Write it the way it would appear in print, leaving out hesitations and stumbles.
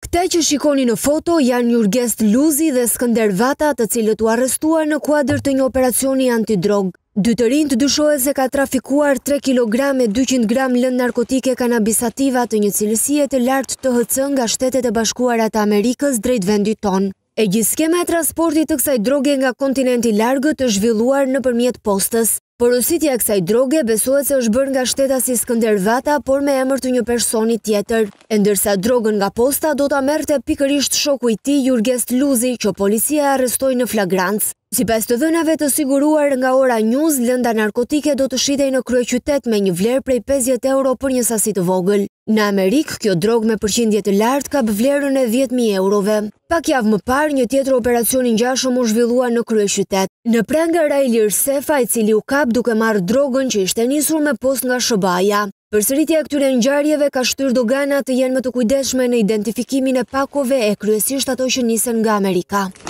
Këta që shikoni në foto janë Jurgest Luzi dhe Skënder Vata, të cilët u arrestuar në kuadër të një operacioni antidrog. Dy të rinj të dyshohet se ka trafikuar 3 kg e 200 gram lëndë narkotike kanabisativa të një cilësie të lartë THC nga Shtetet e Bashkuara të Amerikës drejt vendit tonë. E gjithë skema e transportit të kësaj droge nga kontinenti i largët është zhvilluar nëpërmjet postës. Porositja e kësaj droge besohet se është bërë nga shtetasi Skënder Vata, por me emër të një personi tjetër, e ndërsa drogën nga posta do ta merrte pikërisht shoku i tij Jurgest Luzi, që policia e arrestoi në flagrancë. Sipas të dhënave të siguruar nga Ora News, lënda narkotike do të shitej në kryeqytet me një vlerë prej 50 euro për një sasi të vogël. Në Amerikë, kjo drogë me përqindje të lartë ka vlerën e 10.000 eurove. Pak javë më parë, një tjetër operacion i ngjashëm u zhvillua në kryeqytet. Në prangë Railir Sefa, i cili u kap duke marrë drogën që ishte nisur me post nga SBA-ja. Përsëritja e këtyre ngjarjeve ka shtyrë doganat të jenë më të kujdesshme në identifikimin e pakove e kryesisht ato që nisen nga Amerika.